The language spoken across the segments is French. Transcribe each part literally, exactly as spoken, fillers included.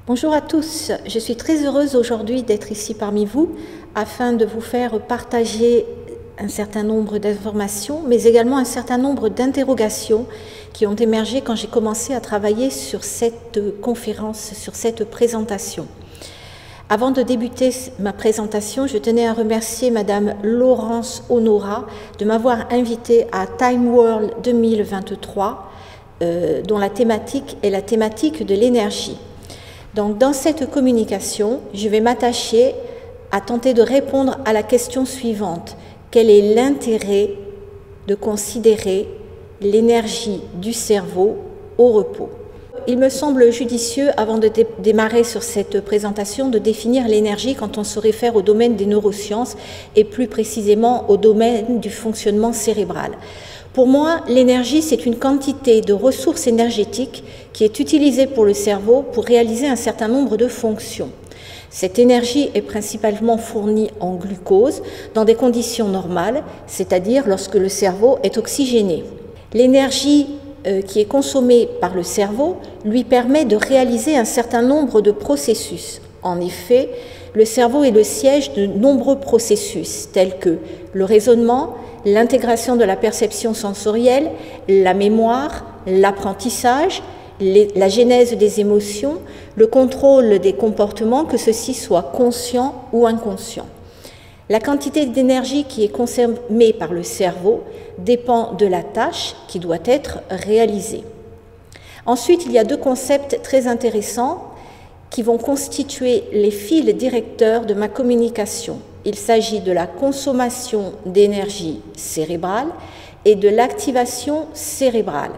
Bonjour à tous, je suis très heureuse aujourd'hui d'être ici parmi vous afin de vous faire partager un certain nombre d'informations, mais également un certain nombre d'interrogations qui ont émergé quand j'ai commencé à travailler sur cette conférence, sur cette présentation. Avant de débuter ma présentation, je tenais à remercier Madame Laurence Honora de m'avoir invitée à Time World deux mille vingt-trois, euh, dont la thématique est la thématique de l'énergie. Donc, dans cette communication, je vais m'attacher à tenter de répondre à la question suivante. Quel est l'intérêt de considérer l'énergie du cerveau au repos? Il me semble judicieux, avant de dé démarrer sur cette présentation, de définir l'énergie quand on se réfère au domaine des neurosciences et plus précisément au domaine du fonctionnement cérébral. Pour moi, l'énergie, c'est une quantité de ressources énergétiques qui est utilisée pour le cerveau pour réaliser un certain nombre de fonctions. Cette énergie est principalement fournie en glucose dans des conditions normales, c'est-à-dire lorsque le cerveau est oxygéné. L'énergie euh, qui est consommée par le cerveau lui permet de réaliser un certain nombre de processus. En effet, le cerveau est le siège de nombreux processus tels que le raisonnement, l'intégration de la perception sensorielle, la mémoire, l'apprentissage, la genèse des émotions, le contrôle des comportements, que ceux-ci soient conscients ou inconscients. La quantité d'énergie qui est consommée par le cerveau dépend de la tâche qui doit être réalisée. Ensuite, il y a deux concepts très intéressants qui vont constituer les fils directeurs de ma communication. Il s'agit de la consommation d'énergie cérébrale et de l'activation cérébrale.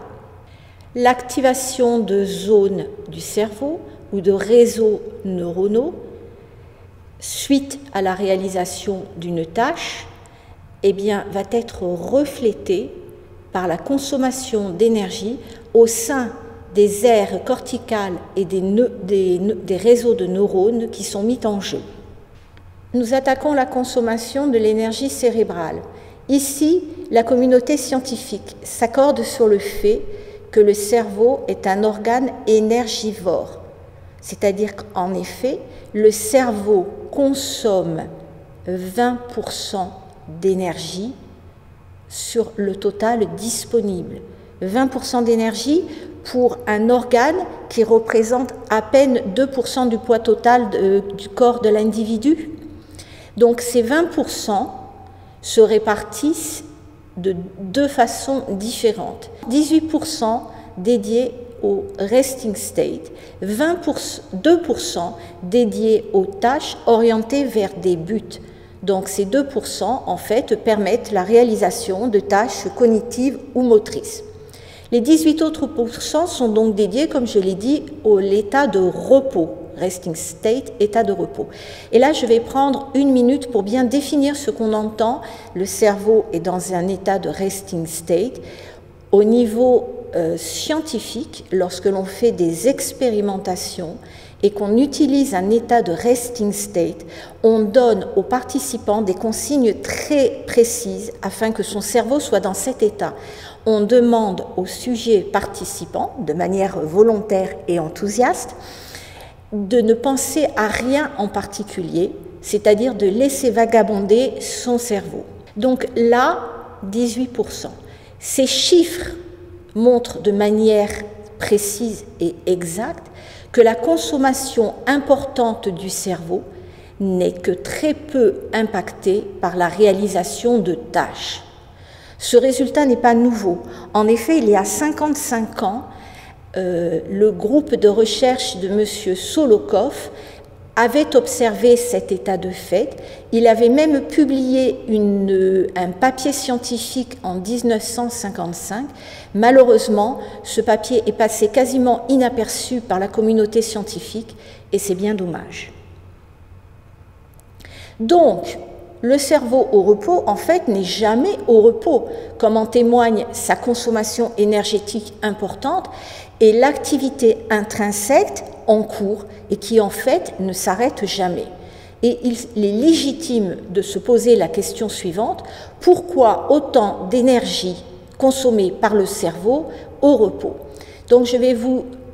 L'activation de zones du cerveau ou de réseaux neuronaux suite à la réalisation d'une tâche, eh bien, va être reflétée par la consommation d'énergie au sein des aires corticales et des, des, des réseaux de neurones qui sont mis en jeu. Nous attaquons la consommation de l'énergie cérébrale. Ici, la communauté scientifique s'accorde sur le fait que le cerveau est un organe énergivore, c'est-à-dire qu'en effet, le cerveau consomme vingt pour cent d'énergie sur le total disponible. vingt pour cent d'énergie pour un organe qui représente à peine deux pour cent du poids total de, du corps de l'individu. Donc ces vingt pour cent se répartissent de deux façons différentes. dix-huit pour cent dédiés au resting state, vingt-deux pour cent dédiés aux tâches orientées vers des buts. Donc ces deux pour cent en fait permettent la réalisation de tâches cognitives ou motrices. Les dix-huit autres pourcents sont donc dédiés, comme je l'ai dit, à l'état de repos, resting state, état de repos. Et là, je vais prendre une minute pour bien définir ce qu'on entend. Le cerveau est dans un état de resting state. Au niveau euh, scientifique, lorsque l'on fait des expérimentations et qu'on utilise un état de resting state, on donne aux participants des consignes très précises afin que son cerveau soit dans cet état. On demande aux sujets participants, de manière volontaire et enthousiaste, de ne penser à rien en particulier, c'est-à-dire de laisser vagabonder son cerveau. Donc là, dix-huit pour cent. Ces chiffres montrent de manière précise et exacte que la consommation importante du cerveau n'est que très peu impactée par la réalisation de tâches. Ce résultat n'est pas nouveau. En effet, il y a cinquante-cinq ans, euh, le groupe de recherche de M. Solokoff avait observé cet état de fait. Il avait même publié une, un papier scientifique en mille neuf cent cinquante-cinq. Malheureusement, ce papier est passé quasiment inaperçu par la communauté scientifique et c'est bien dommage. Donc, le cerveau au repos, en fait, n'est jamais au repos, comme en témoigne sa consommation énergétique importante et l'activité intrinsèque en cours et qui, en fait, ne s'arrête jamais. Et il est légitime de se poser la question suivante, pourquoi autant d'énergie consommée par le cerveau au repos? Donc, je vais vous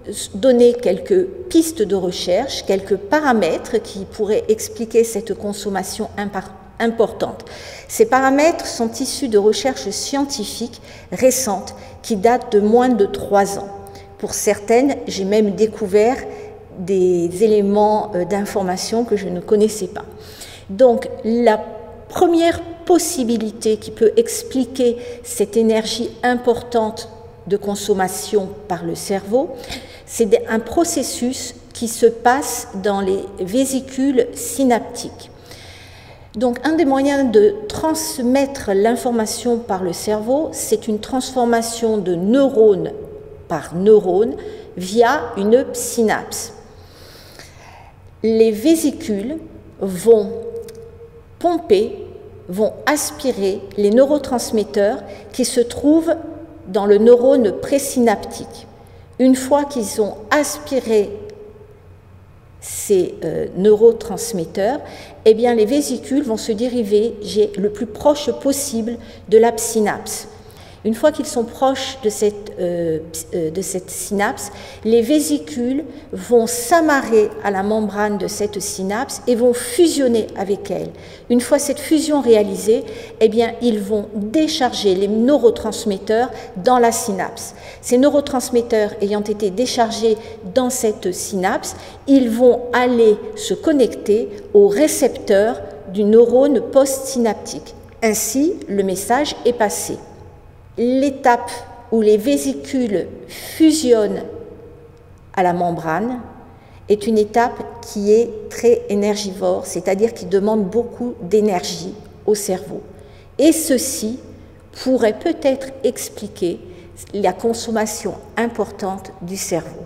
donner quelques pistes de recherche, quelques paramètres qui pourraient expliquer cette consommation importante. Ces paramètres sont issus de recherches scientifiques récentes qui datent de moins de trois ans. Pour certaines, j'ai même découvert des éléments d'information que je ne connaissais pas. Donc, la première possibilité qui peut expliquer cette énergie importante de consommation par le cerveau, c'est un processus qui se passe dans les vésicules synaptiques. Donc, un des moyens de transmettre l'information par le cerveau, c'est une transformation de neurone par neurone via une synapse. Les vésicules vont pomper, vont aspirer les neurotransmetteurs qui se trouvent dans le neurone présynaptique. Une fois qu'ils ont aspiré ces euh, neurotransmetteurs, eh bien, les vésicules vont se diriger le plus proche possible de la synapse. Une fois qu'ils sont proches de cette, euh, de cette synapse, les vésicules vont s'amarrer à la membrane de cette synapse et vont fusionner avec elle. Une fois cette fusion réalisée, eh bien, ils vont décharger les neurotransmetteurs dans la synapse. Ces neurotransmetteurs ayant été déchargés dans cette synapse, ils vont aller se connecter aux récepteurs du neurone postsynaptique. Ainsi, le message est passé. L'étape où les vésicules fusionnent à la membrane est une étape qui est très énergivore, c'est-à-dire qui demande beaucoup d'énergie au cerveau. Et ceci pourrait peut-être expliquer la consommation importante du cerveau.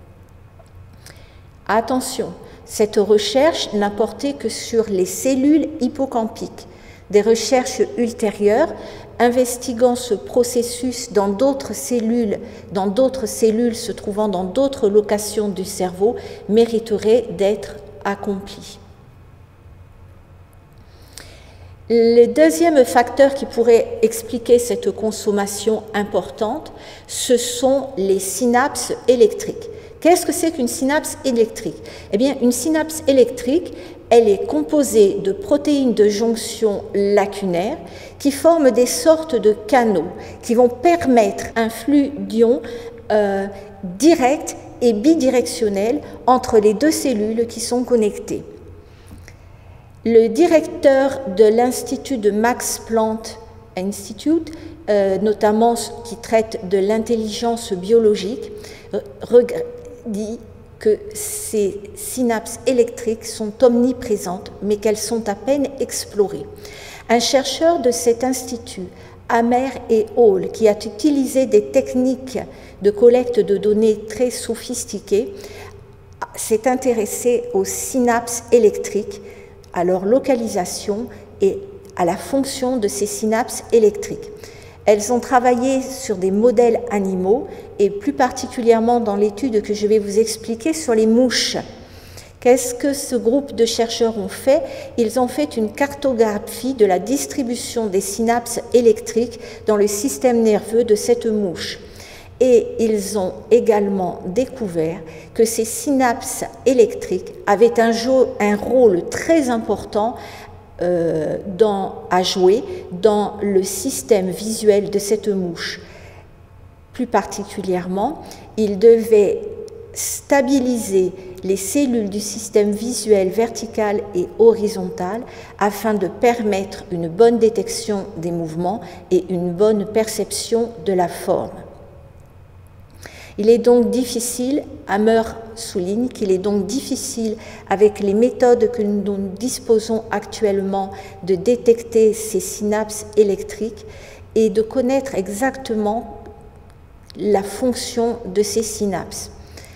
Attention, cette recherche n'a porté que sur les cellules hippocampiques. Des recherches ultérieures investiguant ce processus dans d'autres cellules, dans d'autres cellules se trouvant dans d'autres locations du cerveau, mériteraient d'être accomplies. Le deuxième facteur qui pourrait expliquer cette consommation importante, ce sont les synapses électriques. Qu'est-ce que c'est qu'une synapse électrique? Eh bien, une synapse électrique, elle est composée de protéines de jonction lacunaire qui forment des sortes de canaux qui vont permettre un flux d'ions euh, direct et bidirectionnel entre les deux cellules qui sont connectées. Le directeur de l'Institut de Max Planck Institute, euh, notamment qui traite de l'intelligence biologique, dit que ces synapses électriques sont omniprésentes, mais qu'elles sont à peine explorées. Un chercheur de cet institut, Amer et Hall, qui a utilisé des techniques de collecte de données très sophistiquées, s'est intéressé aux synapses électriques, à leur localisation et à la fonction de ces synapses électriques. Elles ont travaillé sur des modèles animaux et plus particulièrement dans l'étude que je vais vous expliquer sur les mouches. Qu'est-ce que ce groupe de chercheurs ont fait? Ils ont fait une cartographie de la distribution des synapses électriques dans le système nerveux de cette mouche. Et ils ont également découvert que ces synapses électriques avaient un, un rôle très important Euh, dans, à jouer dans le système visuel de cette mouche. Plus particulièrement, il devait stabiliser les cellules du système visuel vertical et horizontal afin de permettre une bonne détection des mouvements et une bonne perception de la forme. Il est donc difficile, Hammer souligne qu'il est donc difficile avec les méthodes que nous disposons actuellement de détecter ces synapses électriques et de connaître exactement la fonction de ces synapses.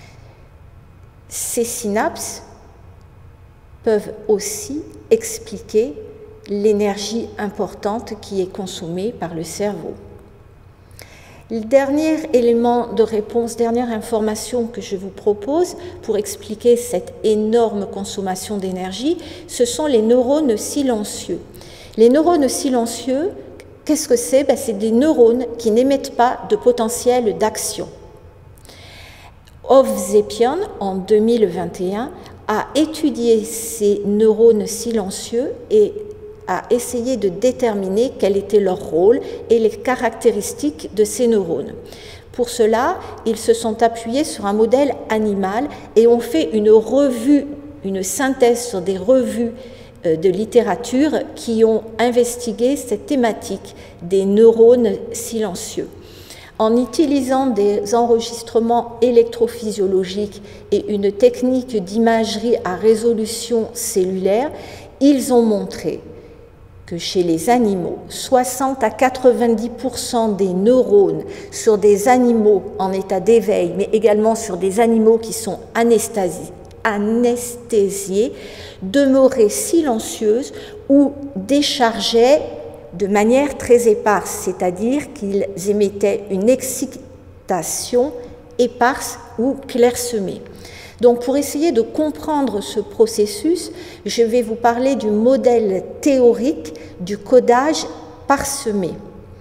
Ces synapses peuvent aussi expliquer l'énergie importante qui est consommée par le cerveau. Le dernier élément de réponse, dernière information que je vous propose pour expliquer cette énorme consommation d'énergie, ce sont les neurones silencieux. Les neurones silencieux, qu'est-ce que c'est? Ben, c'est des neurones qui n'émettent pas de potentiel d'action. Hovsepian, en deux mille vingt et un, a étudié ces neurones silencieux et a essayé de déterminer quel était leur rôle et les caractéristiques de ces neurones. Pour cela, ils se sont appuyés sur un modèle animal et ont fait une revue, une synthèse sur des revues de littérature qui ont investigué cette thématique des neurones silencieux. En utilisant des enregistrements électrophysiologiques et une technique d'imagerie à résolution cellulaire, ils ont montré que chez les animaux, soixante à quatre-vingt-dix pour cent des neurones sur des animaux en état d'éveil, mais également sur des animaux qui sont anesthésiés, anesthésiés demeuraient silencieuses ou déchargeaient de manière très éparse, c'est-à-dire qu'ils émettaient une excitation éparse ou clairsemée. Donc, pour essayer de comprendre ce processus, je vais vous parler du modèle théorique du codage parsemé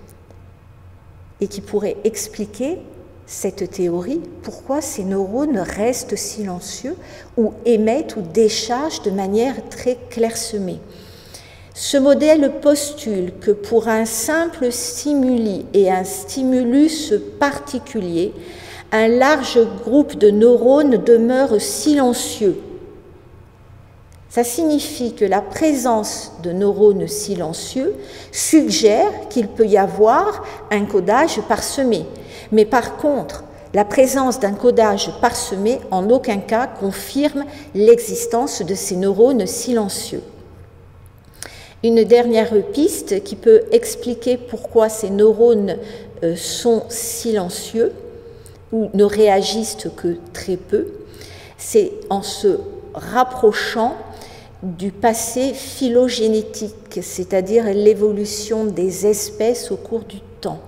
et qui pourrait expliquer cette théorie, pourquoi ces neurones restent silencieux ou émettent ou déchargent de manière très clairsemée. Ce modèle postule que pour un simple stimuli et un stimulus particulier, un large groupe de neurones demeure silencieux. Ça signifie que la présence de neurones silencieux suggère qu'il peut y avoir un codage parsemé. Mais par contre, la présence d'un codage parsemé en aucun cas confirme l'existence de ces neurones silencieux. Une dernière piste qui peut expliquer pourquoi ces neurones sont silencieux ou ne réagissent que très peu, c'est en se rapprochant du passé phylogénétique, c'est-à-dire l'évolution des espèces au cours du temps.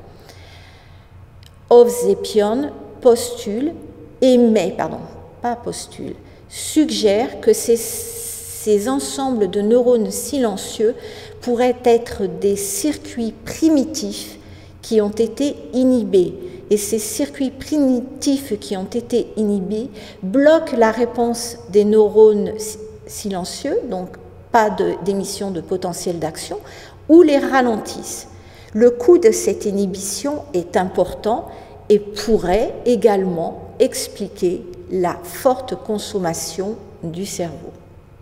Hovsepian postule, émet, pardon, pas postule, suggère que ces, ces ensembles de neurones silencieux pourraient être des circuits primitifs qui ont été inhibés. Et ces circuits primitifs qui ont été inhibés bloquent la réponse des neurones silencieux, donc pas d'émission de, de potentiel d'action, ou les ralentissent. Le coût de cette inhibition est important et pourrait également expliquer la forte consommation du cerveau.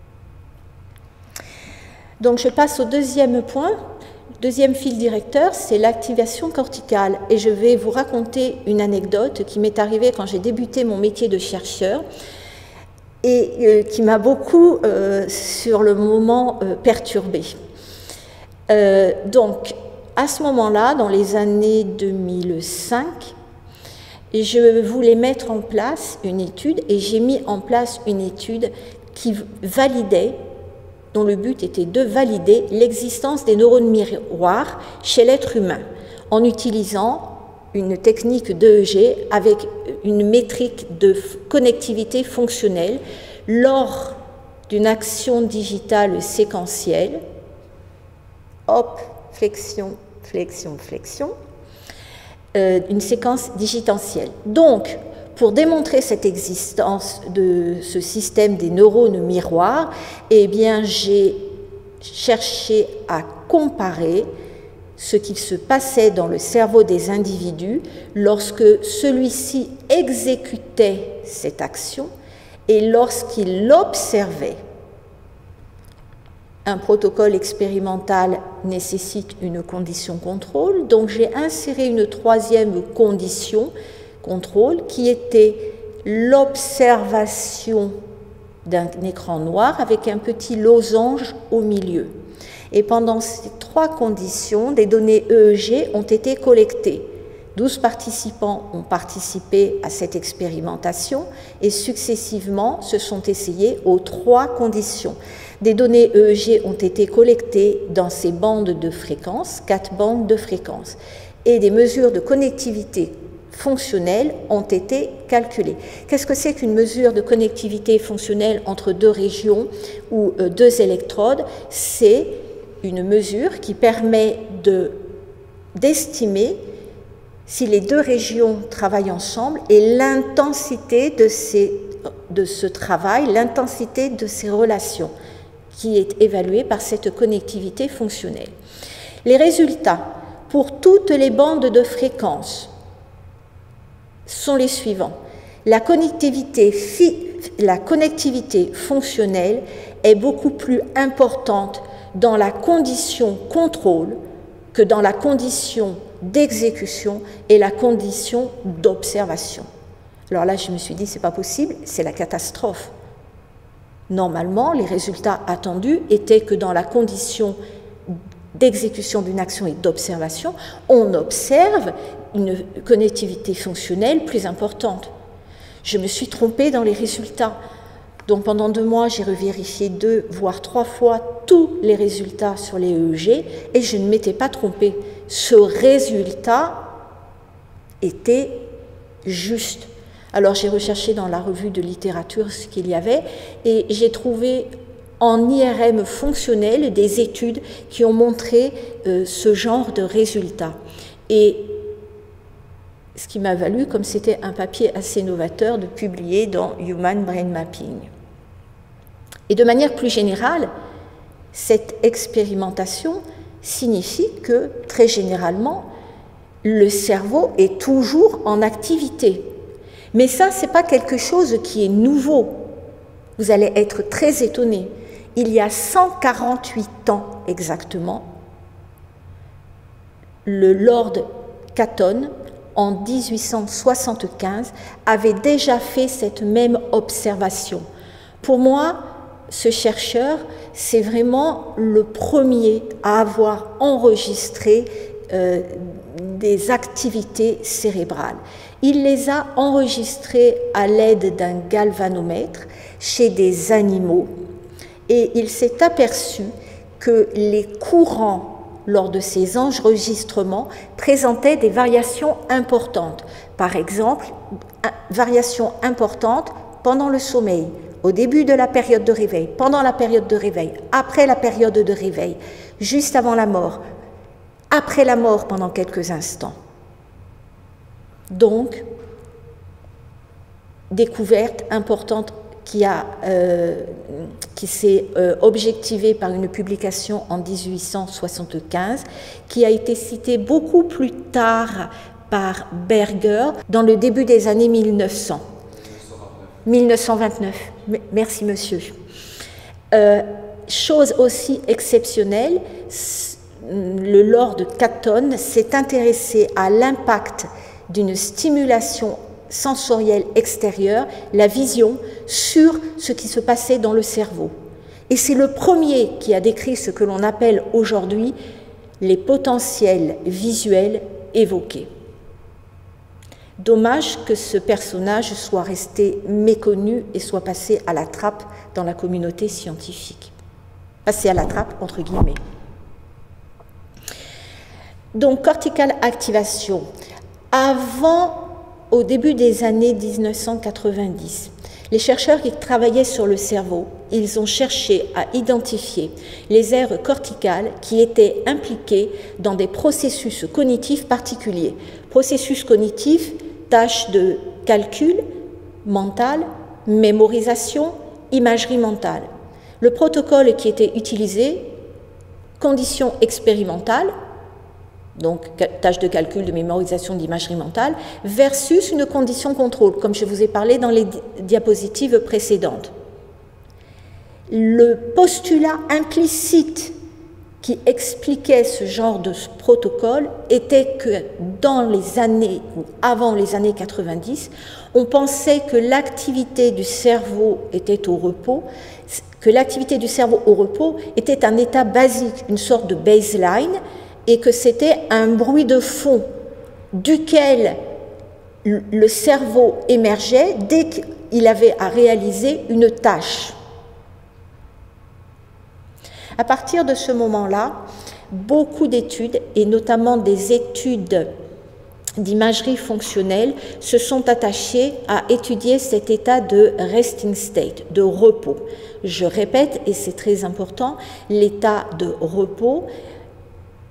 Donc je passe au deuxième point. Deuxième fil directeur, c'est l'activation corticale. Et je vais vous raconter une anecdote qui m'est arrivée quand j'ai débuté mon métier de chercheur et euh, qui m'a beaucoup, euh, sur le moment, euh, perturbée. Euh, donc, à ce moment-là, dans les années deux mille cinq, je voulais mettre en place une étude et j'ai mis en place une étude qui validait, dont le but était de valider l'existence des neurones miroirs chez l'être humain en utilisant une technique d'E E G avec une métrique de connectivité fonctionnelle lors d'une action digitale séquentielle. Hop, flexion, flexion, flexion, euh, une séquence digitentielle. Donc, pour démontrer cette existence de ce système des neurones miroirs, eh bien, j'ai cherché à comparer ce qui se passait dans le cerveau des individus lorsque celui-ci exécutait cette action et lorsqu'il l'observait. Un protocole expérimental nécessite une condition contrôle, donc j'ai inséré une troisième condition contrôle qui était l'observation d'un écran noir avec un petit losange au milieu. Et pendant ces trois conditions, des données E E G ont été collectées. douze participants ont participé à cette expérimentation et successivement se sont essayés aux trois conditions. Des données E E G ont été collectées dans ces bandes de fréquences, quatre bandes de fréquences, et des mesures de connectivité fonctionnelles ont été calculées. Qu'est-ce que c'est qu'une mesure de connectivité fonctionnelle entre deux régions ou euh, deux électrodes? C'est une mesure qui permet de, d'estimer si les deux régions travaillent ensemble et l'intensité de, ces, de ce travail, l'intensité de ces relations qui est évaluée par cette connectivité fonctionnelle. Les résultats pour toutes les bandes de fréquences sont les suivants. La connectivité, la connectivité fonctionnelle est beaucoup plus importante dans la condition contrôle que dans la condition d'exécution et la condition d'observation. Alors là, je me suis dit, c'est pas possible, c'est la catastrophe. Normalement, les résultats attendus étaient que dans la condition d'exécution d'une action et d'observation, on observe une connectivité fonctionnelle plus importante. Je me suis trompée dans les résultats. Donc pendant deux mois, j'ai revérifié deux, voire trois fois tous les résultats sur les E E G et je ne m'étais pas trompée. Ce résultat était juste. Alors j'ai recherché dans la revue de littérature ce qu'il y avait et j'ai trouvé en I R M fonctionnel des études qui ont montré euh, ce genre de résultats. Et ce qui m'a valu, comme c'était un papier assez novateur, de publier dans Human Brain Mapping. Et de manière plus générale, cette expérimentation signifie que, très généralement, le cerveau est toujours en activité. Mais ça, ce n'est pas quelque chose qui est nouveau. Vous allez être très étonnés. Il y a cent quarante-huit ans exactement, le Lord Catton, en mille huit cent soixante-quinze, avait déjà fait cette même observation. Pour moi, ce chercheur, c'est vraiment le premier à avoir enregistré euh, des activités cérébrales. Il les a enregistrées à l'aide d'un galvanomètre chez des animaux et il s'est aperçu que les courants lors de ces enregistrements présentaient des variations importantes. Par exemple, variations importantes pendant le sommeil, au début de la période de réveil, pendant la période de réveil, après la période de réveil, juste avant la mort, après la mort pendant quelques instants. Donc, découverte importante qui, a, euh, qui s'est euh, objectivée par une publication en mille huit cent soixante-quinze, qui a été citée beaucoup plus tard par Berger dans le début des années mille neuf cents. mille neuf cent vingt-neuf. Merci, monsieur. Euh, chose aussi exceptionnelle, le Lord Catton s'est intéressé à l'impact d'une stimulation sensorielle extérieure, la vision, sur ce qui se passait dans le cerveau. Et c'est le premier qui a décrit ce que l'on appelle aujourd'hui les potentiels visuels évoqués. Dommage que ce personnage soit resté méconnu et soit passé à la trappe dans la communauté scientifique. Passé à la trappe, entre guillemets. Donc, cortical activation. Avant, au début des années mille neuf cent quatre-vingt-dix, les chercheurs qui travaillaient sur le cerveau, ils ont cherché à identifier les aires corticales qui étaient impliquées dans des processus cognitifs particuliers. Processus cognitifs, tâches de calcul mental, mémorisation, imagerie mentale. Le protocole qui était utilisé, conditions expérimentales, donc tâches de calcul, de mémorisation, d'imagerie mentale, versus une condition contrôle, comme je vous ai parlé dans les diapositives précédentes. Le postulat implicite qui expliquait ce genre de protocole était que dans les années, ou avant les années quatre-vingt-dix, on pensait que l'activité du cerveau était au repos, que l'activité du cerveau au repos était un état basique, une sorte de baseline, et que c'était un bruit de fond duquel le cerveau émergeait dès qu'il avait à réaliser une tâche. À partir de ce moment-là, beaucoup d'études, et notamment des études d'imagerie fonctionnelle, se sont attachées à étudier cet état de resting state, de repos. Je répète, et c'est très important, l'état de repos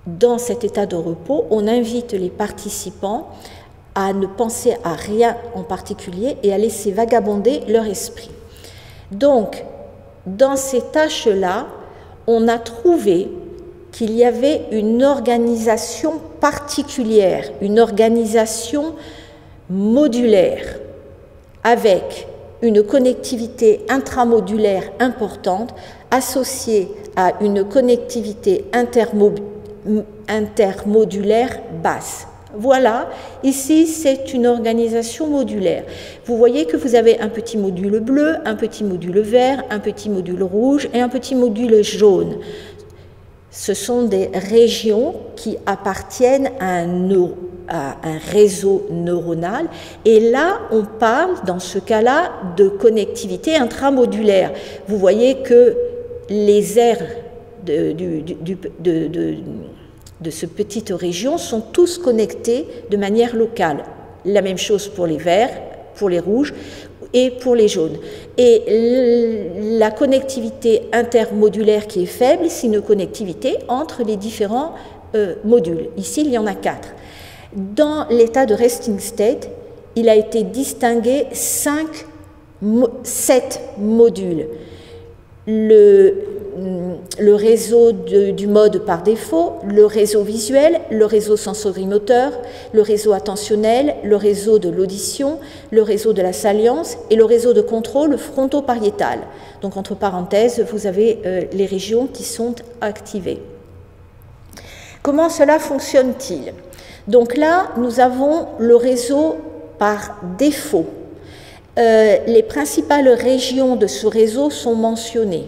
dans cet état de repos, on invite les participants à ne penser à rien en particulier et à laisser vagabonder leur esprit. Donc, dans ces tâches-là, on a trouvé qu'il y avait une organisation particulière, une organisation modulaire, avec une connectivité intramodulaire importante associée à une connectivité intermo intermodulaire basse. Voilà, ici c'est une organisation modulaire. Vous voyez que vous avez un petit module bleu, un petit module vert, un petit module rouge et un petit module jaune. Ce sont des régions qui appartiennent à un, neuro, à un réseau neuronal. Et là, on parle, dans ce cas-là, de connectivité intramodulaire. Vous voyez que les aires de, du, du, de, de, de cette petite région sont tous connectés de manière locale. La même chose pour les verts, pour les rouges et pour les jaunes. Et la connectivité intermodulaire qui est faible, c'est une connectivité entre les différents euh, modules. Ici, il y en a quatre. Dans l'état de resting state, il a été distingué cinq, sept modules. Le, le réseau de, du mode par défaut, le réseau visuel, le réseau sensorimoteur, le réseau attentionnel, le réseau de l'audition, le réseau de la salience et le réseau de contrôle fronto-pariétal. Donc, entre parenthèses, vous avez euh, les régions qui sont activées. Comment cela fonctionne-t-il? Donc là, nous avons le réseau par défaut. Euh, les principales régions de ce réseau sont mentionnées.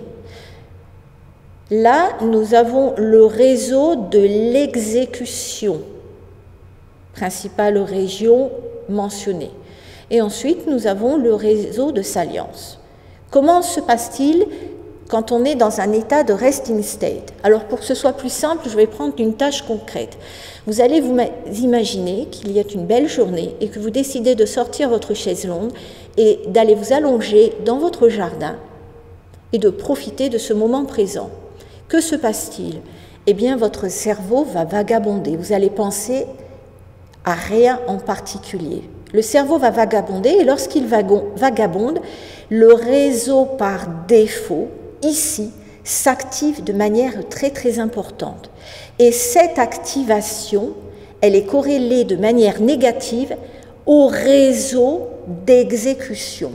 Là, nous avons le réseau de l'exécution, principale région mentionnée. Et ensuite, nous avons le réseau de salience. Comment se passe-t-il quand on est dans un état de resting state? Alors, pour que ce soit plus simple, je vais prendre une tâche concrète. Vous allez vous imaginer qu'il y a une belle journée et que vous décidez de sortir votre chaise longue et d'aller vous allonger dans votre jardin et de profiter de ce moment présent. Que se passe-t-il? Eh bien, votre cerveau va vagabonder. Vous allez penser à rien en particulier. Le cerveau va vagabonder et lorsqu'il vagabonde, le réseau par défaut, ici, s'active de manière très très importante. Et cette activation, elle est corrélée de manière négative au réseau d'exécution.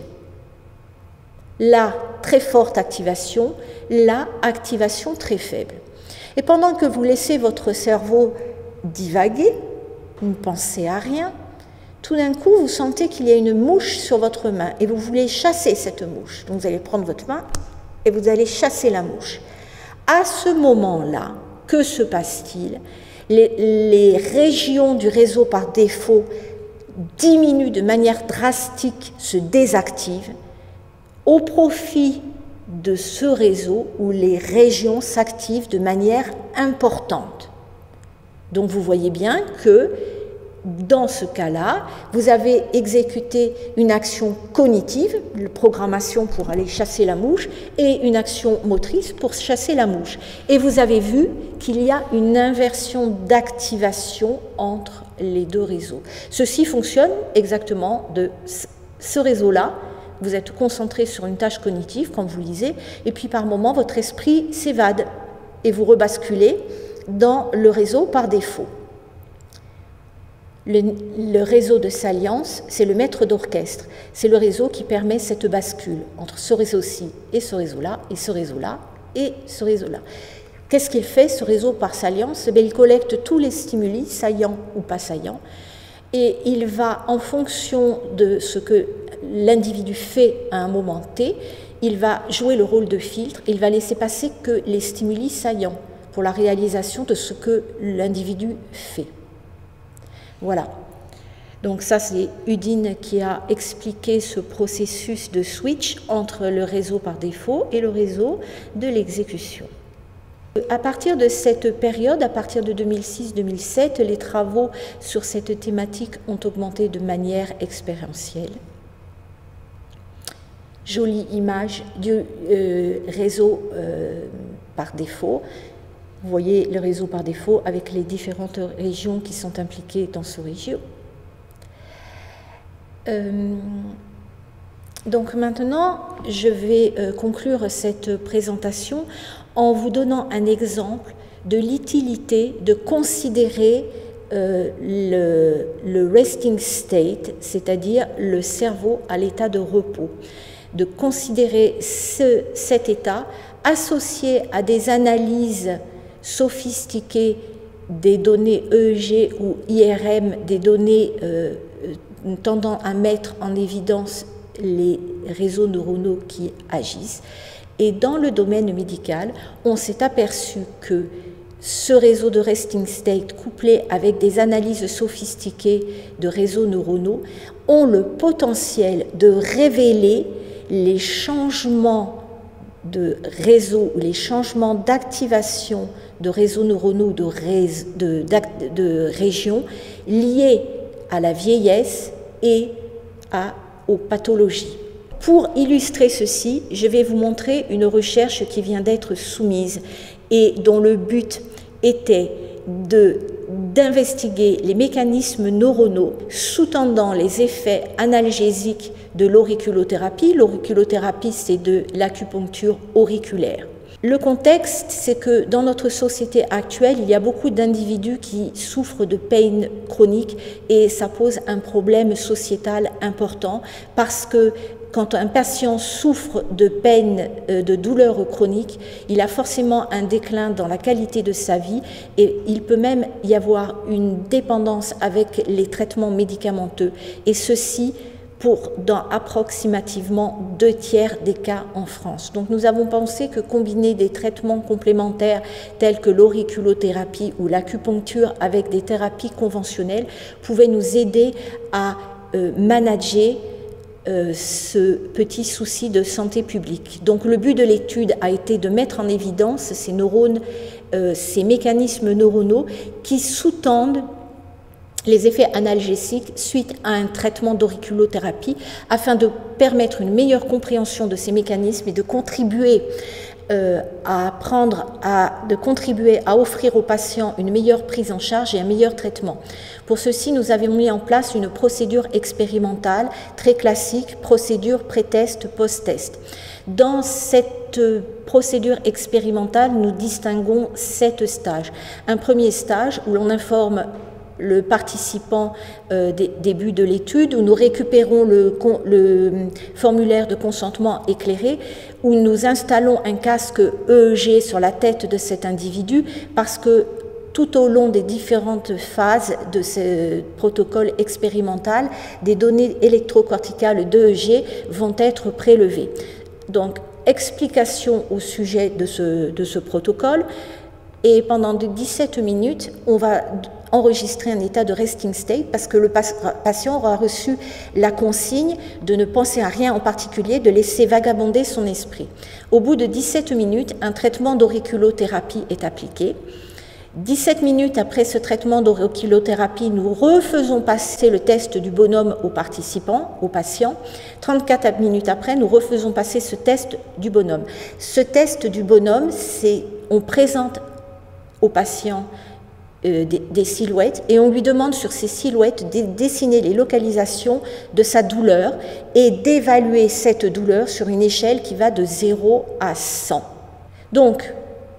La très forte activation, la activation très faible. Et pendant que vous laissez votre cerveau divaguer, ne pensez à rien, tout d'un coup, vous sentez qu'il y a une mouche sur votre main et vous voulez chasser cette mouche. Donc vous allez prendre votre main et vous allez chasser la mouche. À ce moment-là, que se passe-t-il? les, les régions du réseau par défaut diminuent de manière drastique, se désactivent, au profit de ce réseau où les régions s'activent de manière importante. Donc vous voyez bien que dans ce cas-là, vous avez exécuté une action cognitive, une programmation pour aller chasser la mouche, et une action motrice pour chasser la mouche. Et vous avez vu qu'il y a une inversion d'activation entre les deux réseaux. Ceci fonctionne exactement de ce réseau-là. Vous êtes concentré sur une tâche cognitive quand vous lisez, et puis par moment, votre esprit s'évade et vous rebasculez dans le réseau par défaut. Le, le réseau de salience, c'est le maître d'orchestre. C'est le réseau qui permet cette bascule entre ce réseau-ci et ce réseau-là, et ce réseau-là, et ce réseau-là. Qu'est-ce qu'il fait, ce réseau par salience? Il collecte tous les stimuli, saillants ou pas saillants, et il va, en fonction de ce que l'individu fait à un moment T, il va jouer le rôle de filtre, il va laisser passer que les stimuli saillants pour la réalisation de ce que l'individu fait. Voilà. Donc ça, c'est Udine qui a expliqué ce processus de switch entre le réseau par défaut et le réseau de l'exécution. À partir de cette période, à partir de deux mille six deux mille sept, les travaux sur cette thématique ont augmenté de manière expérientielle. Jolie image du euh, réseau euh, par défaut. Vous voyez le réseau par défaut avec les différentes régions qui sont impliquées dans ce réseau. Euh, donc maintenant, je vais euh, conclure cette présentation en vous donnant un exemple de l'utilité de considérer euh, le, le resting state, c'est-à-dire le cerveau à l'état de repos, de considérer ce, cet état associé à des analyses sophistiquées des données E E G ou I R M, des données euh, tendant à mettre en évidence les réseaux neuronaux qui agissent. Et dans le domaine médical, on s'est aperçu que ce réseau de resting state, couplé avec des analyses sophistiquées de réseaux neuronaux, ont le potentiel de révéler les changements de réseau ou les changements d'activation de réseaux neuronaux de, ré, de, de régions liés à la vieillesse et à, aux pathologies. Pour illustrer ceci, je vais vous montrer une recherche qui vient d'être soumise et dont le but était de, d'investiguer les mécanismes neuronaux sous-tendant les effets analgésiques de l'auriculothérapie. L'auriculothérapie, c'est de l'acupuncture auriculaire. Le contexte, c'est que dans notre société actuelle, il y a beaucoup d'individus qui souffrent de peine chronique et ça pose un problème sociétal important parce que quand un patient souffre de peine, de douleurs chroniques, il a forcément un déclin dans la qualité de sa vie et il peut même y avoir une dépendance avec les traitements médicamenteux. Et ceci pour dans approximativement deux tiers des cas en France. Donc nous avons pensé que combiner des traitements complémentaires tels que l'auriculothérapie ou l'acupuncture avec des thérapies conventionnelles pouvait nous aider à euh, manager Euh, ce petit souci de santé publique. Donc le but de l'étude a été de mettre en évidence ces neurones, euh, ces mécanismes neuronaux qui sous-tendent les effets analgésiques suite à un traitement d'auriculothérapie afin de permettre une meilleure compréhension de ces mécanismes et de contribuer Euh, à prendre, à, de contribuer à offrir aux patients une meilleure prise en charge et un meilleur traitement. Pour ceci, nous avons mis en place une procédure expérimentale très classique, procédure pré-test, post-test. Dans cette procédure expérimentale, nous distinguons sept stages. Un premier stage où l'on informe le participant euh, des début de l'étude, où nous récupérons le, le formulaire de consentement éclairé, où nous installons un casque E E G sur la tête de cet individu, parce que tout au long des différentes phases de ce protocole expérimental, des données électrocorticales d'E E G vont être prélevées. Donc, explication au sujet de ce, de ce protocole, et pendant dix-sept minutes, on va enregistrer un état de resting state parce que le patient aura reçu la consigne de ne penser à rien en particulier, de laisser vagabonder son esprit. Au bout de dix-sept minutes, un traitement d'auriculothérapie est appliqué. dix-sept minutes après ce traitement d'auriculothérapie, nous refaisons passer le test du bonhomme aux participants, aux patients. trente-quatre minutes après, nous refaisons passer ce test du bonhomme. Ce test du bonhomme, c'est on présente aux patients euh, des, des silhouettes et on lui demande sur ces silhouettes de dessiner les localisations de sa douleur et d'évaluer cette douleur sur une échelle qui va de zéro à cent. Donc,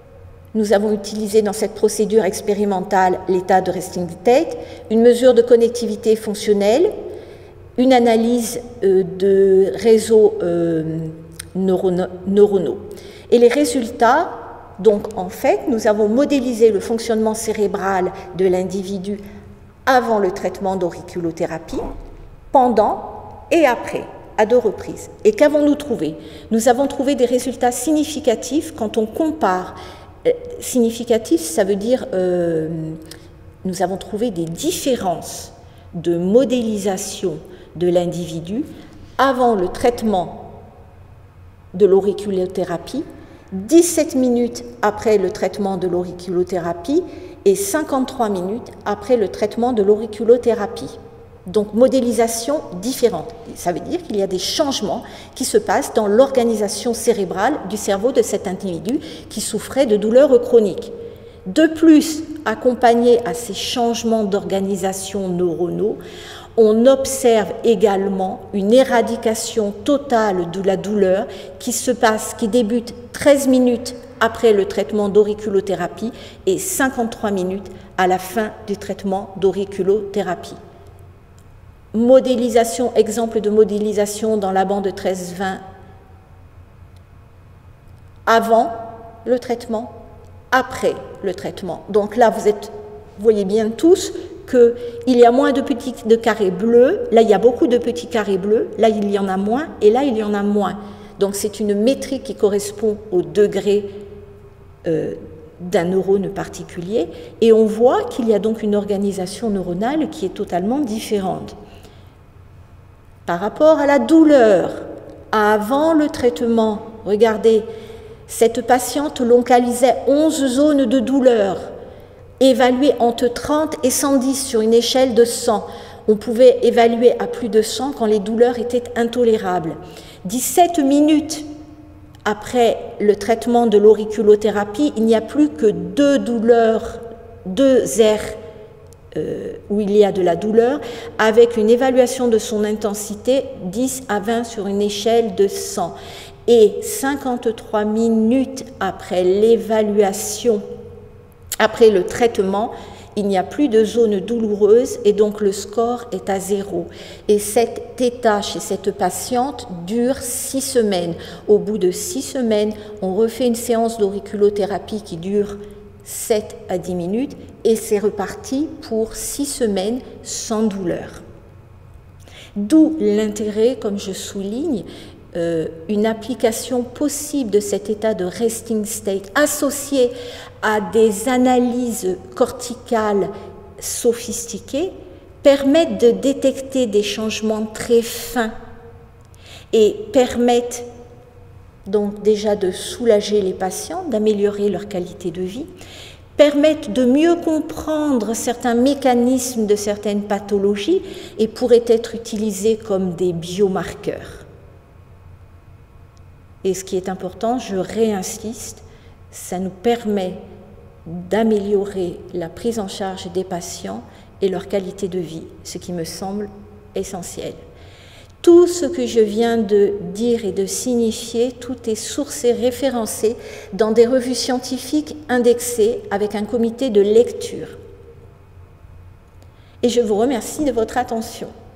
nous avons utilisé dans cette procédure expérimentale l'état de resting state, une mesure de connectivité fonctionnelle, une analyse euh, de réseaux euh, neurono- neuronaux. Et les résultats, donc en fait, nous avons modélisé le fonctionnement cérébral de l'individu avant le traitement d'auriculothérapie, pendant et après, à deux reprises. Et qu'avons-nous trouvé? Nous avons trouvé des résultats significatifs quand on compare. Euh, significatif, ça veut dire euh, nous avons trouvé des différences de modélisation de l'individu avant le traitement de l'auriculothérapie, dix-sept minutes après le traitement de l'auriculothérapie et cinquante-trois minutes après le traitement de l'auriculothérapie. Donc, modélisation différente. Ça veut dire qu'il y a des changements qui se passent dans l'organisation cérébrale du cerveau de cet individu qui souffrait de douleurs chroniques. De plus, accompagné à ces changements d'organisation neuronaux, on observe également une éradication totale de la douleur qui se passe, qui débute treize minutes après le traitement d'auriculothérapie et cinquante-trois minutes à la fin du traitement d'auriculothérapie. Modélisation, exemple de modélisation dans la bande treize vingt avant le traitement, après le traitement. Donc là, vous êtes, vous voyez bien tous qu'il y a moins de petits de carrés bleus, là il y a beaucoup de petits carrés bleus, là il y en a moins, et là il y en a moins. Donc c'est une métrique qui correspond au degré euh, d'un neurone particulier, et on voit qu'il y a donc une organisation neuronale qui est totalement différente. Par rapport à la douleur, avant le traitement, regardez, cette patiente localisait onze zones de douleur, évaluées entre trente et cent dix sur une échelle de cent. On pouvait évaluer à plus de cent quand les douleurs étaient intolérables. dix-sept minutes après le traitement de l'auriculothérapie, il n'y a plus que deux douleurs, deux aires euh, où il y a de la douleur, avec une évaluation de son intensité dix à vingt sur une échelle de cent. Et cinquante-trois minutes après l'évaluation, après le traitement, il n'y a plus de zone douloureuse et donc le score est à zéro. Et cet état chez cette patiente dure six semaines. Au bout de six semaines, on refait une séance d'auriculothérapie qui dure sept à dix minutes et c'est reparti pour six semaines sans douleur. D'où l'intérêt, comme je souligne, Euh, une application possible de cet état de resting state associé à des analyses corticales sophistiquées permettent de détecter des changements très fins et permettent donc déjà de soulager les patients, d'améliorer leur qualité de vie, permettent de mieux comprendre certains mécanismes de certaines pathologies et pourraient être utilisés comme des biomarqueurs. Et ce qui est important, je réinsiste, ça nous permet d'améliorer la prise en charge des patients et leur qualité de vie, ce qui me semble essentiel. Tout ce que je viens de dire et de signifier, tout est sourcé, référencé dans des revues scientifiques indexées avec un comité de lecture. Et je vous remercie de votre attention.